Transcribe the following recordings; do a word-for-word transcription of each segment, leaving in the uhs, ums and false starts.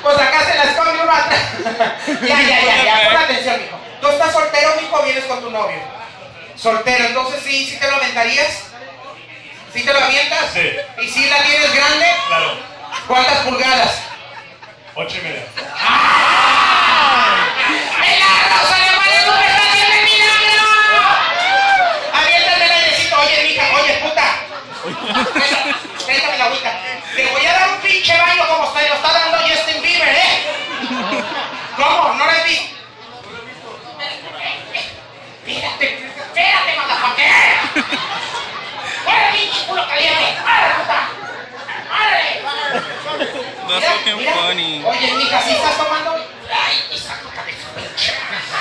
Pues acá se la esconde uno atrás. Ya, ya, ya, ya, pon atención, mijo. Tú estás soltero, mijo, o vienes con tu novio. Soltero, entonces sí, sí te lo aventarías. ¿Sí te lo avientas? Sí. ¿Y si la tienes grande? Claro. ¿Cuántas pulgadas? Ocho y media. ¡Ah! ¡Milagro! ¡Sale Mario! ¡Me está haciendo el milagro! Aviéntate el airecito. Oye, mija, oye, puta. Préstame la agüita. Te voy a dar un pinche baño como se lo está dando Justin Bieber, ¿eh? ¿Cómo? ¿No lo has visto? Espérate, espérate, motherfucker. ¡Órale, pinche culo caliente! ¡Órale, puta! ¡Órale! That's fucking Mira, funny. oye, mija, ¿sí estás tomando? Ay, me saco la cabeza, pinche.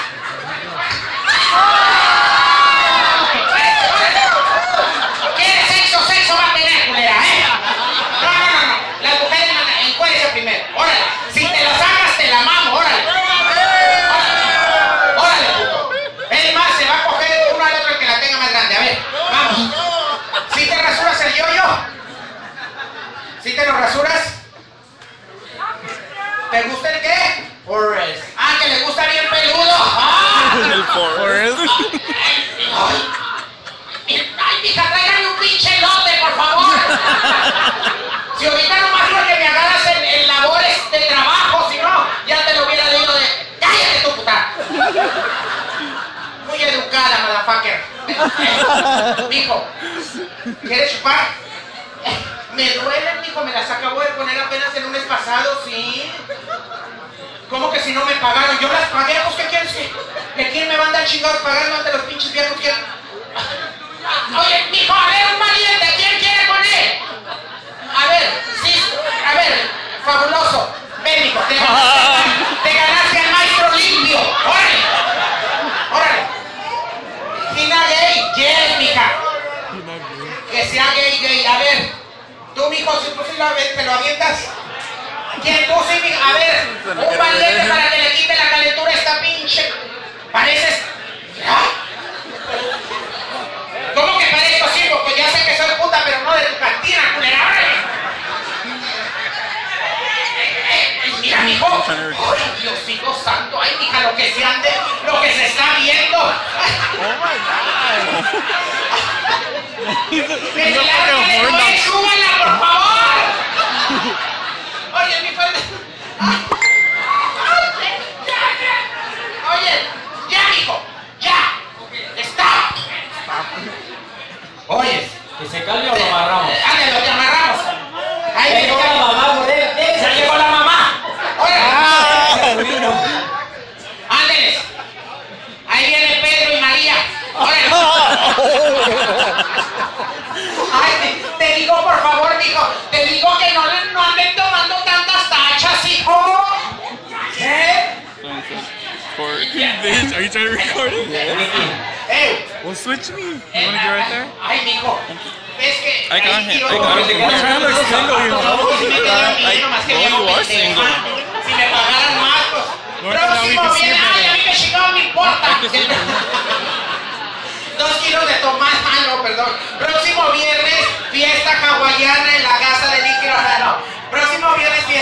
¿Quieres sexo? Sexo va a tener, culera, ¿eh? No, no, no, no. Las mujeres, encuérdese primero. Órale. Si te la sacas, te la mamo, órale. Órale, órale, puto. Es más, se va a coger uno al otro el que la tenga más grande. A ver, vamos. ¿Sí te rasuras el yo-yo? ¿Sí te lo rasuras? ¿Te gusta el qué? Forrest. Ah, que le gusta bien peludo. ¡Ah! El Forrest. Ay, ay, mija, tráigame un pinche lote, por favor. Si ahorita nomás porque me agarras en, en labores de trabajo, si no, ya te lo hubiera dicho de... ¡Cállate tú, puta! Muy educada, motherfucker. Mijo, ¿quieres chupar? Me duelen, mijo, me las acabo de poner apenas el lunes pasado, ¿sí? ¿Cómo que si no me pagaron? Yo las pagué, pues ¿qué quieres? ¿Que, que quién me va a andar chingados pagando ante los pinches viejos? ¿Quién? Oye, mijo, a ver, un valiente, ¿quién quiere con él? A ver, sí, a ver, fabuloso. Ven, mijo, te ganaste, te ganaste al maestro limpio. ¡Órale! ¡Órale! Gina gay, yes, mija. Que sea gay, gay. A ver, tú, mijo, si tú sí lo, te lo avientas. ¿Quién tú sí, mijo? A ver, un valiente para que le quite la calentura a esta pinche. Pareces. ¿Ah? ¿Cómo que parezco así? Pues ya sé que soy puta, pero no de tu cantina, culera. ¡Órale! Mira, mijo. Ay, Diosito santo. Ay, mija, lo que se ande, lo que se está viendo. Oh my god. ¡Que se largue después! ¡Súbala, por favor! Oye, mi fuerte. Oye, ya, mijo. Ya. Stop. Oye, ¿Que se calme o lo amarramos? ándale, te amarramos. Ahí Llegó viene la mamá, por él. Ya llegó la mamá. ¡Órale! Vino. ¡Ándeles! Ahí viene Pedro y María. ¡Órale! Ay, te, te digo por favor, mijo. Te digo que no, no anden tomando tantas tachas, hijo. ¿Eh? For bitch, are you trying to record it? ¡Eh! Well, switch me. You wanna get right there? Ay, mijo. Es que... I got ahí him. tiro I todo. got him. I'm trying to look single, you know. Si me quedaron bien, nomás que Oh, me you are hago single. pendeja. Si me pagaran más, pues... Bueno, now we Próximo can see viene... it Ay, better. a mí me chingado, no importa. I can see it better. Dos kilos de tomate, ah, no, perdón. Próximo viernes, fiesta hawaiana en la casa de Nicky Lozano. Próximo viernes, fiesta.